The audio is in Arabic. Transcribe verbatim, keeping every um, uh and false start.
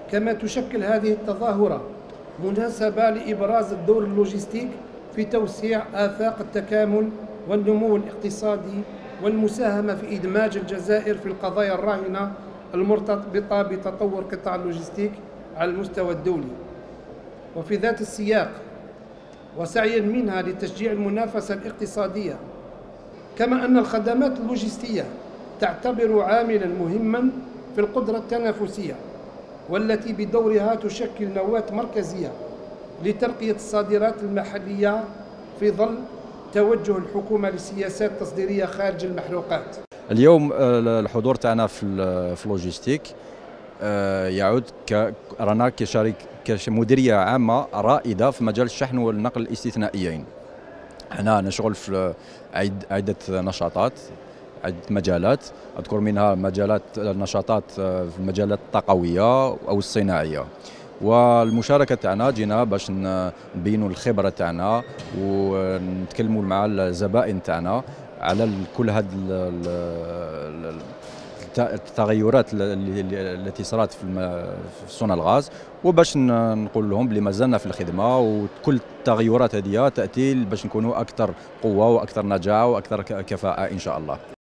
كما تشكل هذه التظاهرة مناسبة لإبراز الدور اللوجستيك في توسيع آفاق التكامل والنمو الاقتصادي والمساهمة في إدماج الجزائر في القضايا الراهنة المرتبطة بتطور قطاع اللوجستيك على المستوى الدولي. وفي ذات السياق وسعيا منها لتشجيع المنافسة الاقتصادية، كما أن الخدمات اللوجستية تعتبر عاملا مهما في القدرة التنافسية، والتي بدورها تشكل نواة مركزية لترقية الصادرات المحلية في ظل توجه الحكومة لسياسات تصديرية خارج المحروقات. اليوم الحضور تاعنا في اللوجستيك يعود ك رانا كشركة كمديرية عامة رائدة في مجال الشحن والنقل الاستثنائيين. حنا نشغل في عدة نشاطات، عدة مجالات، أذكر منها مجالات النشاطات في المجالات الطاقوية أو الصناعية. والمشاركة تاعنا جينا باش نبينوا الخبرة تاعنا ونتكلموا مع الزبائن تاعنا على كل هذه التغيرات التي صارت في صنع الغاز، وباش نقول لهم بلي مازلنا في الخدمة، وكل التغيرات هذه تأتي باش نكونوا أكثر قوة وأكثر نجاعة وأكثر كفاءة إن شاء الله.